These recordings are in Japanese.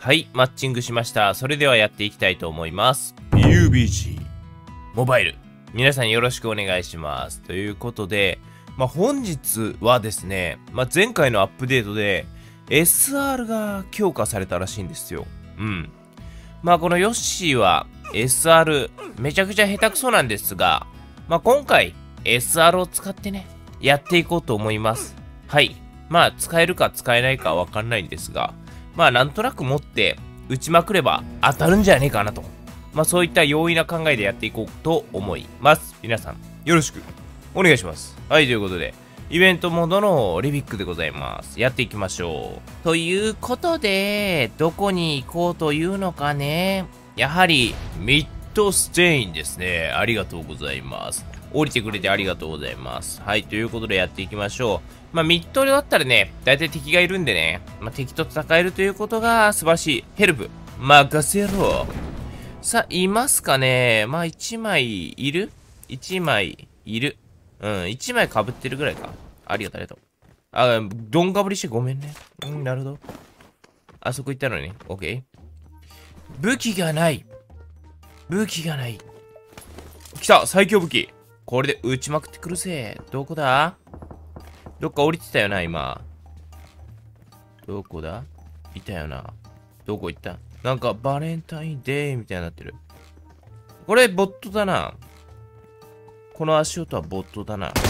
はい、マッチングしました。それではやっていきたいと思います。PUBG モバイル。皆さんよろしくお願いします。ということで、本日はですね、前回のアップデートで SR が強化されたらしいんですよ。このヨッシーは SR めちゃくちゃ下手くそなんですが、今回 SR を使ってね、やっていこうと思います。はい。使えるか使えないかわかんないんですが、なんとなく持って打ちまくれば当たるんじゃねえかなと。そういった容易な考えでやっていこうと思います。皆さん、よろしくお願いします。はい、ということで、イベントモードのリビックでございます。やっていきましょう。ということで、どこに行こうというのかね。やはり、ミッドステインですね。ありがとうございます。降りてくれてありがとうございます。はい、ということでやっていきましょう。ミッドだったらね、だいたい敵がいるんでね、敵と戦えるということが素晴らしい。ヘルプ、任せろ。さあ、いますかね。1枚いる ?1 枚いる。1枚被ってるぐらいか。ありがとう、ありがとう。どんかぶりしてごめんね。なるほど。あそこ行ったのに。オッケー。武器がない。武器がない。来た、最強武器。これで撃ちまくってくるぜ。どこだ？どっか降りてたよな、今。どこだ？いたよな。どこ行った？なんかバレンタインデーみたいになってる。これボットだな。この足音はボットだな。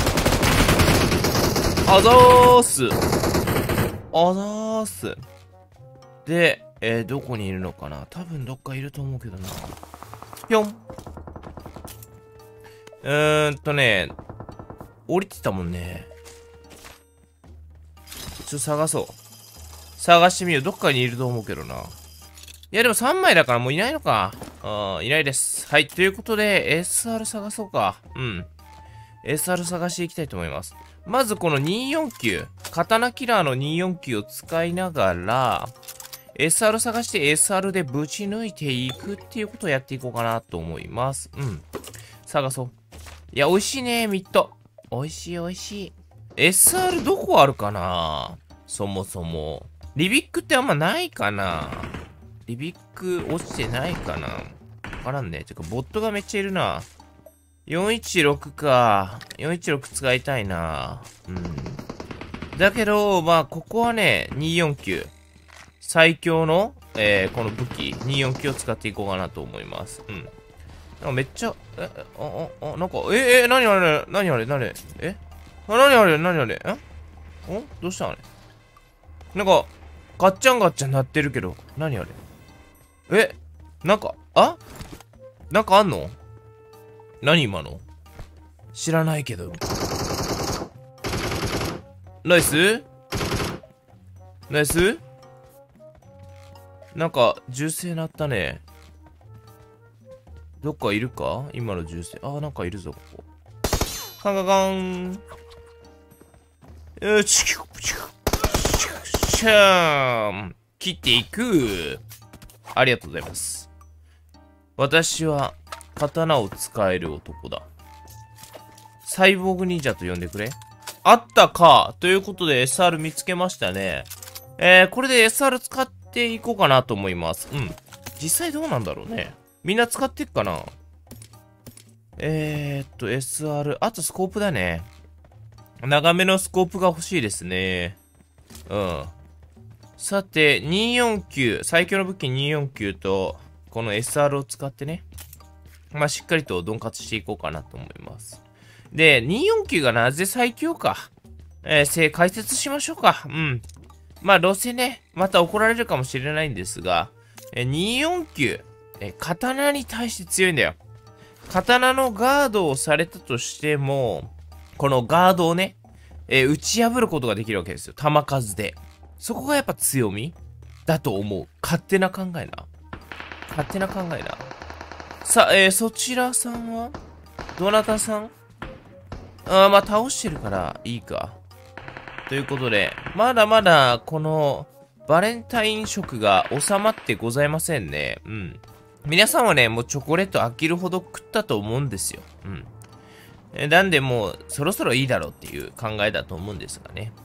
あざーす。あざーす。で、どこにいるのかな？多分どっかいると思うけどな。ぴょん。降りてたもんね。ちょっと探そう。探してみよう。どっかにいると思うけどな。いや、でも3枚だからもういないのか。いないです。はい。ということで、SR 探そうか。SR 探していきたいと思います。まずこの249。刀キラーの249を使いながら、SR 探して SR でぶち抜いていくっていうことをやっていこうかなと思います。探そう。いや、美味しいね、ミッド。美味しい、美味しい。SR どこあるかな？そもそも。リビックってあんまないかな？リビック落ちてないかな？わからんね。てか、ボットがめっちゃいるな。416か。416使いたいな。だけど、ここはね、249。最強の、この武器、249を使っていこうかなと思います。なんかめっちゃ、なんか、何あれ何あれ何あれどうしたあれなんか、ガッチャンガッチャン鳴ってるけど、何あれなんか、なんかあんの？何今の？知らないけど。ナイス？ナイス？なんか、銃声鳴ったね。どっかいるか？今の銃声。なんかいるぞ、ここ。カンカカン。シャーン。切っていく。ありがとうございます。私は、刀を使える男だ。サイボーグ忍者と呼んでくれ。あったか。ということで SR 見つけましたね。これで SR 使っていこうかなと思います。実際どうなんだろうね。みんな使っていくかな？SR。あとスコープだね。長めのスコープが欲しいですね。さて、249。最強の武器249と、この SR を使ってね。しっかりとドンカツしていこうかなと思います。で、249がなぜ最強か。解説しましょうか。どうせね、また怒られるかもしれないんですが、249、刀に対して強いんだよ。刀のガードをされたとしても、このガードをね、打ち破ることができるわけですよ。弾数で。そこがやっぱ強みだと思う。勝手な考えな。さあ、そちらさんはどなたさん？倒してるからいいか。ということで、まだまだこのバレンタイン食が収まってございませんね。皆さんはね、もうチョコレート飽きるほど食ったと思うんですよ。なんでもうそろそろいいだろうっていう考えだと思うんですがね。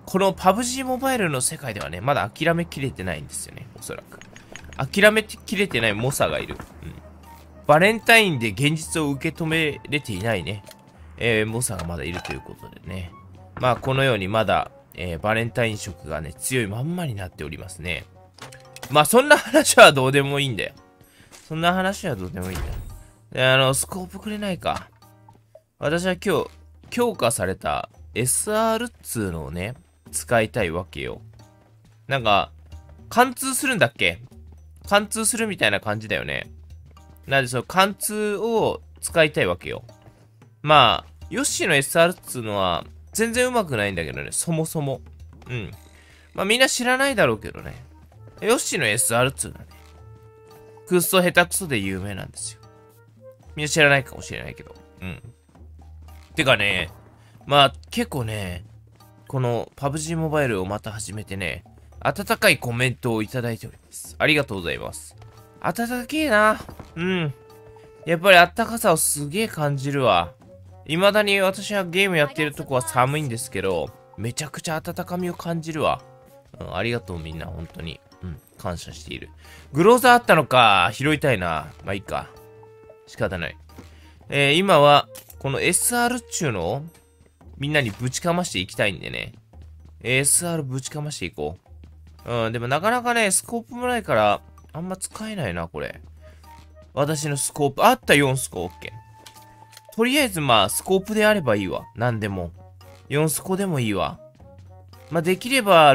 このパブ G モバイルの世界ではね、まだ諦めきれてないんですよね、おそらく。諦めきれてない猛者がいる。うん。バレンタインで現実を受け止めれていないね、猛者がまだいるということでね。まあ、このようにまだ、バレンタイン色がね、強いまんまになっておりますね。まあ、そんな話はどうでもいいんだよ。そんな話はどうでもいいんだよ。で、スコープくれないか。私は今日、強化された SR っつうのをね、使いたいわけよ。なんか、貫通するんだっけ？貫通するみたいな感じだよね。なんでその貫通を使いたいわけよ。まあ、ヨッシーの SR っつうのは全然上手くないんだけどね、そもそも。うん。まあみんな知らないだろうけどね。ヨッシーの SR っつうのはね、くっそ下手くそで有名なんですよ。みんな知らないかもしれないけど。うん。てかね、まあ結構ね、この PUBG モバイルをまた始めてね、温かいコメントをいただいております。ありがとうございます。温かえな。うん。やっぱりあったかさをすげえ感じるわ。未だに私はゲームやってるとこは寒いんですけど、めちゃくちゃ温かみを感じるわ。うん、ありがとうみんな、本当に。うん、感謝している。グローザーあったのか、拾いたいな。まあいいか。仕方ない。今は、この SR っちゅうのを、みんなにぶちかましていきたいんでね。SR ぶちかましていこう。うん、でもなかなかね、スコープもないから、あんま使えないな、これ。私のスコープ、あった4スコ、OK。とりあえずまあ、スコープであればいいわ。なんでも。4スコでもいいわ。まあ、できれば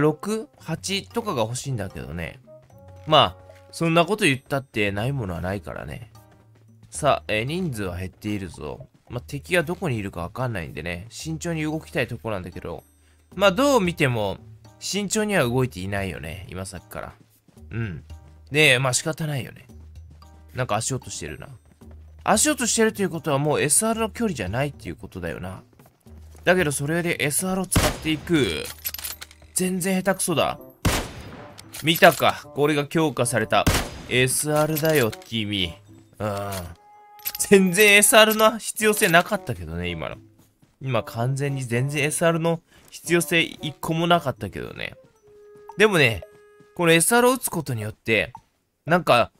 6、8とかが欲しいんだけどね。まあ、そんなこと言ったってないものはないからね。さあ、人数は減っているぞ。まあ、敵がどこにいるかわかんないんでね、慎重に動きたいところなんだけど、まあ、どう見ても、慎重には動いていないよね、今さっきから。うん。で、まあ仕方ないよね。なんか足音してるな。足音してるということはもう SR の距離じゃないっていうことだよな。だけどそれで SR を使っていく。全然下手くそだ。見たか。これが強化された SR だよ、君。うん。全然 SR の必要性なかったけどね、今の。今完全に全然 SR の必要性一個もなかったけどね。でもね、この SR を打つことによって、なんか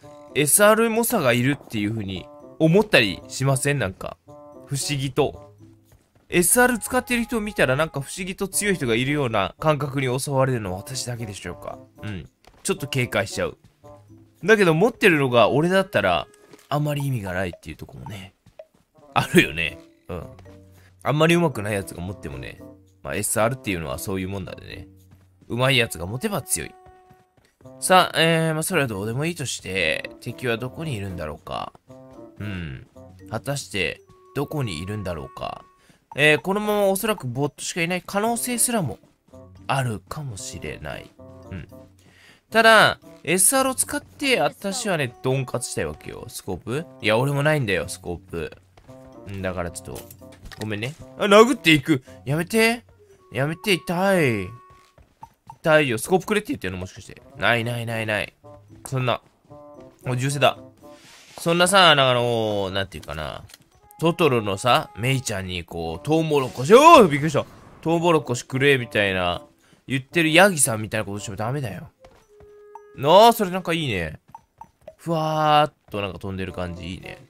SR 猛者がいるっていう風に思ったりしません？なんか、不思議と。SR 使ってる人を見たらなんか不思議と強い人がいるような感覚に襲われるのは私だけでしょうか。うん。ちょっと警戒しちゃう。だけど持ってるのが俺だったら、あんまり意味がないっていうとこもね、あるよね。うん。あんまり上手くないやつが持ってもね、まあ SR っていうのはそういうもんだでね。上手いやつが持てば強い。さあ、まあそれはどうでもいいとして、敵はどこにいるんだろうか。うん。果たして、どこにいるんだろうか。このままおそらくボットしかいない可能性すらもあるかもしれない。うん。ただ、SR を使って私はね、ドンカツしたいわけよ。スコープ？いや、俺もないんだよ、スコープ。だからちょっと、ごめんね。あ、殴っていく。やめて。やめて、痛い。痛いよ。スコープくれって言ってるのもしかして。ないないないない。そんな。もう銃声だ。そんなさ、なんていうかな。トトロのさ、メイちゃんにこう、トウモロコシ、おーびっくりした。トウモロコシくれ、みたいな、言ってるヤギさんみたいなことしてもダメだよ。なあ、それなんかいいね。ふわーっとなんか飛んでる感じいいね。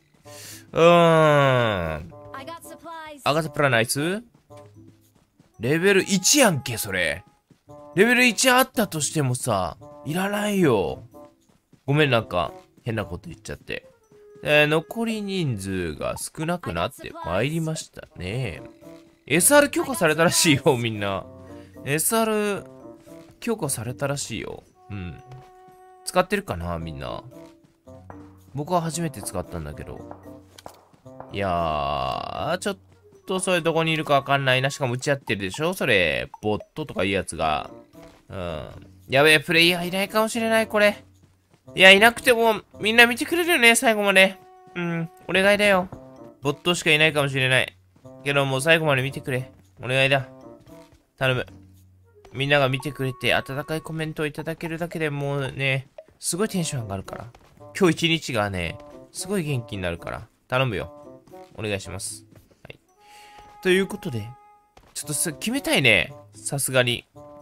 アガサプラナイスレベル1やんけ、それ。レベル1あったとしてもさ、いらないよ。ごめん、なんか、変なこと言っちゃって。残り人数が少なくなってまいりましたね。SR 強化されたらしいよ、みんな。SR 強化されたらしいよ。うん。使ってるかな、みんな。僕は初めて使ったんだけど。いやー、ちょっとそれどこにいるかわかんないな。しかも打ち合ってるでしょそれ。ボットとかいうやつが。うん。やべえ、プレイヤーいないかもしれない、これ。いや、いなくても、みんな見てくれるよね、最後まで。うん、お願いだよ。ボットしかいないかもしれない。けど、もう最後まで見てくれ。お願いだ。頼む。みんなが見てくれて、温かいコメントをいただけるだけでもうね、すごいテンション上がるから。今日一日がね、すごい元気になるから。頼むよ。お願いします。はい。ということで、ちょっと決めたいね。さすがに。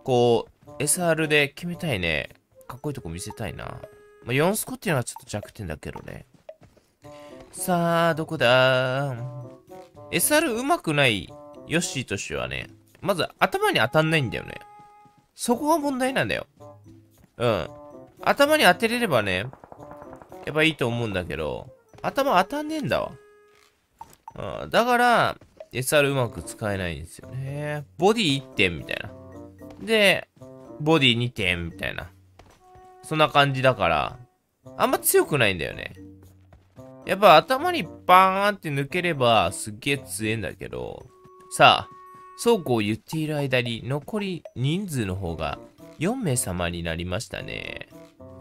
こう、SR で決めたいね。かっこいいとこ見せたいな。まあ、4スコっていうのはちょっと弱点だけどね。さあ、どこだ ?SR 上手くないヨッシーとしてはね、まず頭に当たんないんだよね。そこが問題なんだよ。うん。頭に当てれればね、やっぱいいと思うんだけど、頭当たんねえんだわ。うん。だから、SR うまく使えないんですよね。ボディ1点みたいな。で、ボディ2点みたいな。そんな感じだから、あんま強くないんだよね。やっぱ頭にバーンって抜ければすっげえ強えんだけど、さあ、そうこう言っている間に残り人数の方が4名様になりましたね。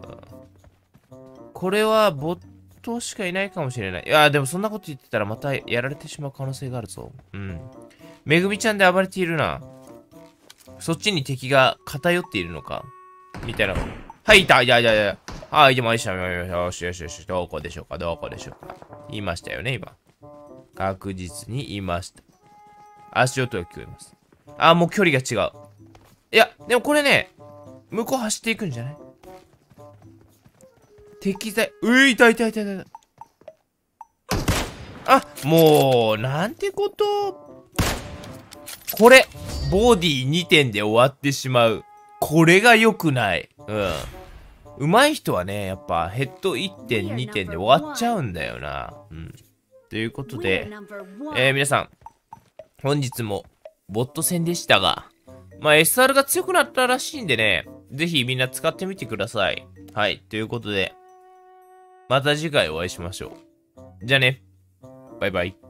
これはボットしかいないかもしれない。いや、でもそんなこと言ってたらまたやられてしまう可能性があるぞ。うん。めぐみちゃんで暴れているな。そっちに敵が偏っているのかみたいな。はい、いた、いやいやいや。はい、でもいいしょ、よしよしよし、どこでしょうか、どこでしょうか。言いましたよね、今。確実に言いました。足音が聞こえます。あ、もう距離が違う。いや、でもこれね、向こう走っていくんじゃない？敵在、いたいたいたいた。あ、もう、なんてこと。これ、ボディ2点で終わってしまう。これが良くない。うん。上手い人はね、やっぱヘッド1点、2点で終わっちゃうんだよな。うん。ということで、皆さん、本日もボット戦でしたが、まあ SR が強くなったらしいんでね、ぜひみんな使ってみてください。はい。ということで、また次回お会いしましょう。じゃあね。バイバイ。